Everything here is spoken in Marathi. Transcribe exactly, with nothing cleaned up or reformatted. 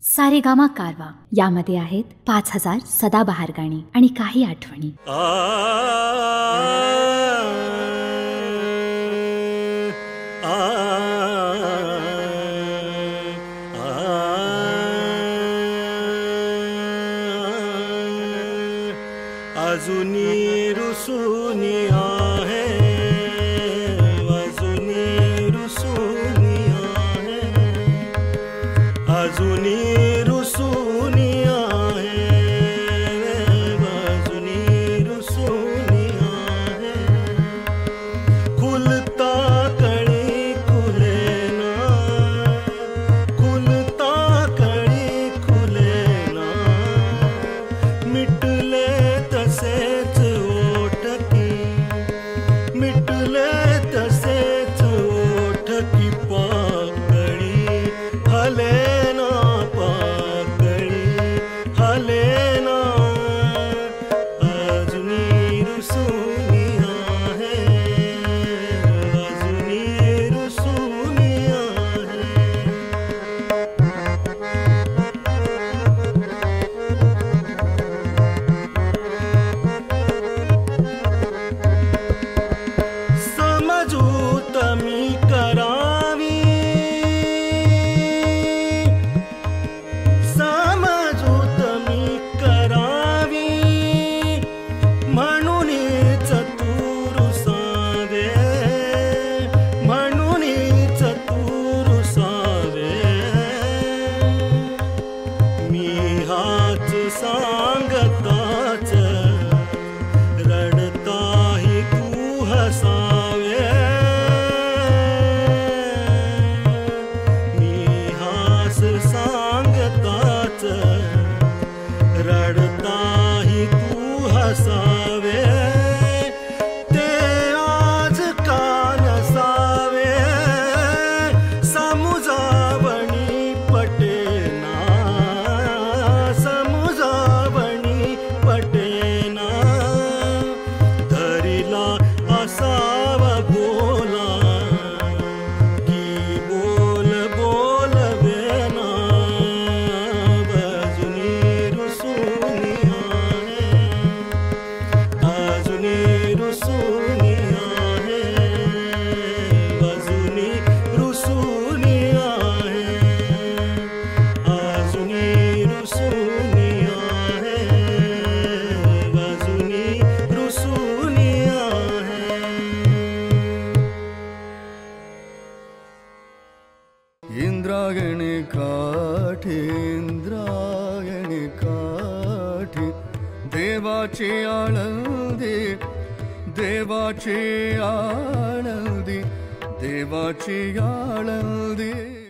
सारेगामा कारवा यामध्ये आहेत पाच हजार सदाबहार गाणी आणि काही आठवणी. अजुनी रुसूनी आहे, अजुनी रुसूनी आहे, अजुनी रुसूनी आहे, अजुनी रुसूनी आहे. खुलता कळी खुलेना, खुलता कळी खुलेना, मिटले तसेच ओठकी, मिटले तसेच ओठकी, पाकळी हलेना, पाकळी हलेना. अजुनी रुसूनी आहे, अजुनी रुसूनी आहे. समजूत मी करावी, समजूत मी करावी, म्हणूनच तू रुसावे, म्हणूनच तू रुसावे. मी हाच सांगताच रडताही तू हसावे. मी हास सांगताच रडताही तू हसावे. ते आज का नसावे, समुजावणी पटेना, समुजावणी पटेना. धरिला असावा बोला की बोल बोलवेना. अजुनी रुसूनी आहे, अजुनी रुसूनी आहे, अजुनी रुसूनी आहे, अजुनी रुसूनी आहे, अजुनी रुसूनी आहे. इंद्रायणी काठी, इंद्रायणी काठी, देवाची आळंदी, देवाची आळंदी, देवाची आळंदी.